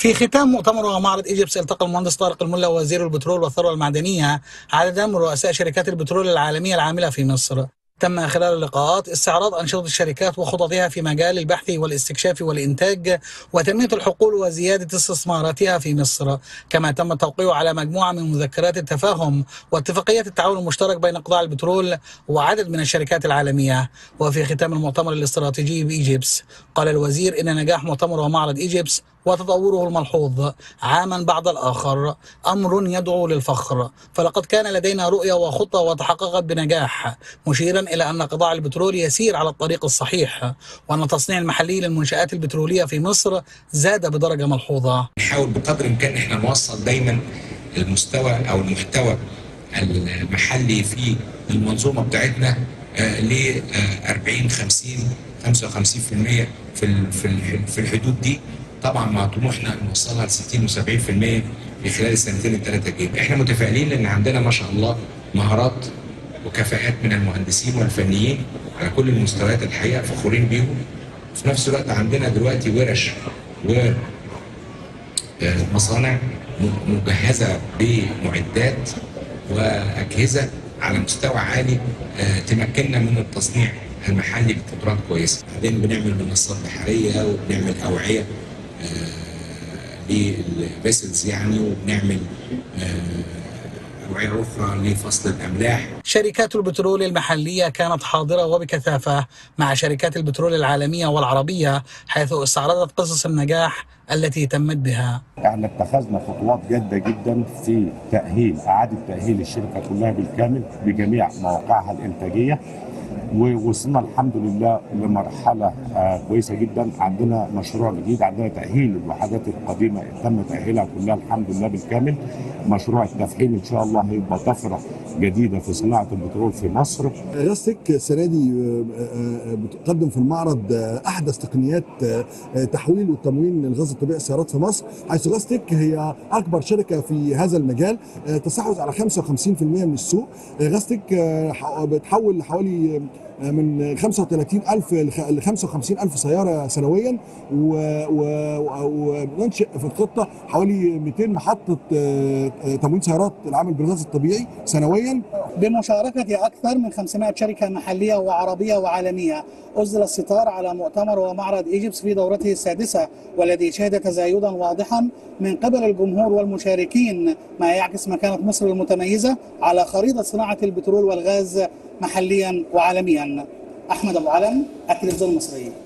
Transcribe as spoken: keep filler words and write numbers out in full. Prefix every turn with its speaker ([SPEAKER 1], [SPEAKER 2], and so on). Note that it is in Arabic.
[SPEAKER 1] في ختام مؤتمر ومعرض ايجيبس التقى المهندس طارق الملا وزير البترول والثروة المعدنية عدد من رؤساء شركات البترول العالمية العاملة في مصر. تم خلال اللقاءات استعراض أنشطة الشركات وخططها في مجال البحث والاستكشاف والإنتاج وتنمية الحقول وزيادة استثماراتها في مصر، كما تم التوقيع على مجموعة من مذكرات التفاهم واتفاقيات التعاون المشترك بين قطاع البترول وعدد من الشركات العالمية. وفي ختام المؤتمر الاستراتيجي بإيجيبس قال الوزير إن نجاح مؤتمر ومعرض إيجيبس وتطوره الملحوظ عاما بعد الآخر أمر يدعو للفخر، فلقد كان لدينا رؤية وخطة وتحققت بنجاح، مشيرا إلى أن قطاع البترول يسير على الطريق الصحيح وأن التصنيع المحلي للمنشآت البترولية في مصر زاد بدرجة ملحوظة.
[SPEAKER 2] نحاول بقدر الإمكان إحنا نوصل دايما المستوى أو المحتوى المحلي في المنظومة بتاعتنا ل أربعين خمسين خمسة وخمسين بالمئة في في الحدود دي، طبعا مع طموحنا نوصلها ل ستين وسبعين بالمئة في خلال السنتين الثلاثه الجايين. احنا متفائلين لان عندنا ما شاء الله مهارات وكفاءات من المهندسين والفنيين على كل المستويات، الحقيقه فخورين بيهم. في نفس الوقت عندنا دلوقتي ورش ومصانع مجهزه بمعدات واجهزه على مستوى عالي تمكننا من التصنيع المحلي بقدرات كويسه. بعدين بنعمل منصات بحريه وبنعمل اوعيه للفيسلز يعني، وبنعمل اوعيه اخرى لفصل الاملاح.
[SPEAKER 1] شركات البترول المحليه كانت حاضره وبكثافه مع شركات البترول العالميه والعربيه، حيث استعرضت قصص النجاح التي تمت بها.
[SPEAKER 3] احنا اتخذنا خطوات جاده جدا في تاهيل اعاده تاهيل الشركه كلها بالكامل بجميع مواقعها الانتاجيه، ووصلنا الحمد لله لمرحله كويسه جدا. عندنا مشروع جديد، عندنا تاهيل الوحدات القديمه تم تاهيلها كلها الحمد لله بالكامل. مشروع التفحيم ان شاء الله هيبقى طفره جديده في صناعه البترول في مصر.
[SPEAKER 4] غاز-تك السنه دي بتقدم في المعرض احدث تقنيات تحويل وتموين الغاز الطبيعي السيارات في مصر، حيث غاز-تك هي اكبر شركه في هذا المجال، تستحوذ على خمسة وخمسين بالمئة من السوق. غاز-تك بتحول حوالي من خمسة وثلاثين ألف ل خمسة وخمسين ألف سيارة سنويا، وننشئ في الخطة حوالي مئتين محطة تموين سيارات العمل بالغاز الطبيعي سنويا،
[SPEAKER 5] بمشاركة أكثر من خمسمائة شركة محلية وعربية وعالمية. أسدل الستار على مؤتمر ومعرض إيجيبس في دورته السادسة، والذي شهد تزايدا واضحا من قبل الجمهور والمشاركين، ما يعكس مكانة مصر المتميزة على خريطة صناعة البترول والغاز محليا وعالميا. أحمد أبو علم، التلفزيون المصري.